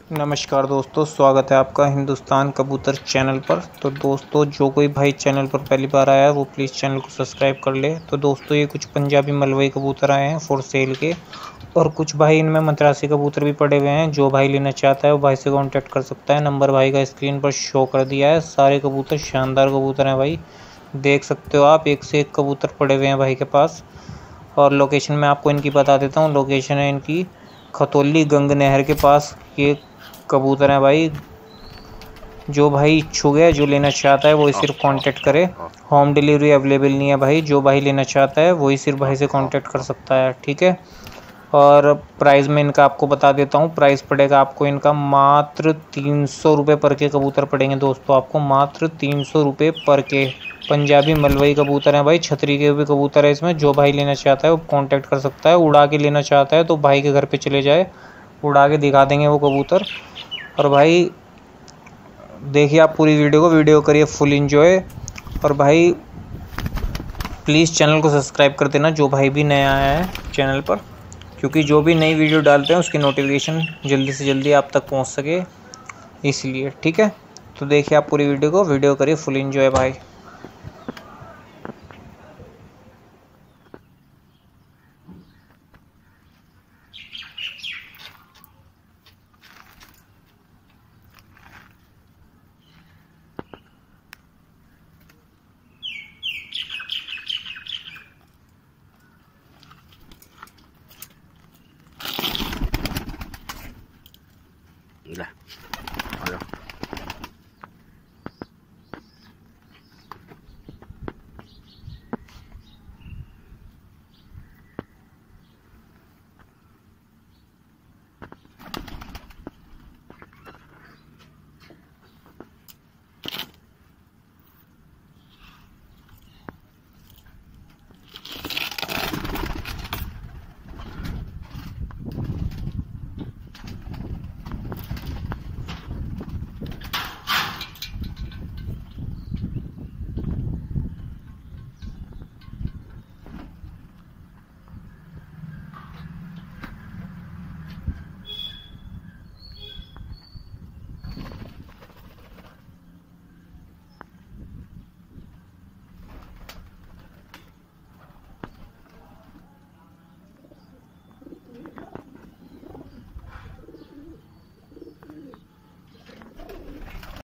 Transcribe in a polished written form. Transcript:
नमस्कार दोस्तों, स्वागत है आपका हिंदुस्तान कबूतर चैनल पर। तो दोस्तों, जो कोई भाई चैनल पर पहली बार आया है वो प्लीज़ चैनल को सब्सक्राइब कर ले। तो दोस्तों, ये कुछ पंजाबी मलवई कबूतर आए हैं फॉर सेल के, और कुछ भाई इनमें मद्रासी कबूतर भी पड़े हुए हैं। जो भाई लेना चाहता है वो भाई से कॉन्टैक्ट कर सकता है। नंबर भाई का स्क्रीन पर शो कर दिया है। सारे कबूतर शानदार कबूतर हैं भाई, देख सकते हो आप, एक से एक कबूतर पड़े हुए हैं भाई के पास। और लोकेशन मैं आपको इनकी बता देता हूँ। लोकेशन है इनकी खतौली गंग नहर के पास ये कबूतर है भाई। जो भाई इच्छुक है, जो लेना चाहता है वही सिर्फ कांटेक्ट करे। होम डिलीवरी अवेलेबल नहीं है भाई। जो भाई लेना चाहता है वही सिर्फ भाई से कांटेक्ट कर सकता है, ठीक है। और प्राइस में इनका आपको बता देता हूँ। प्राइस पड़ेगा आपको इनका मात्र 300 रुपये पर के कबूतर पड़ेंगे दोस्तों, आपको मात्र 300 रुपये पर के। पंजाबी मलवई कबूतर हैं भाई, छतरी के भी कबूतर है इसमें। जो भाई लेना चाहता है वो कांटेक्ट कर सकता है। उड़ा के लेना चाहता है तो भाई के घर पे चले जाए, उड़ा के दिखा देंगे वो कबूतर। और भाई देखिए आप पूरी वीडियो करिए फुल एंजॉय। और भाई प्लीज़ चैनल को सब्सक्राइब कर देना, जो भाई भी नया आया है चैनल पर, क्योंकि जो भी नई वीडियो डालते हैं उसकी नोटिफिकेशन जल्दी से जल्दी आप तक पहुंच सके, इसलिए, ठीक है। तो देखिए आप पूरी वीडियो करिए फुल एंजॉय भाई। Gila.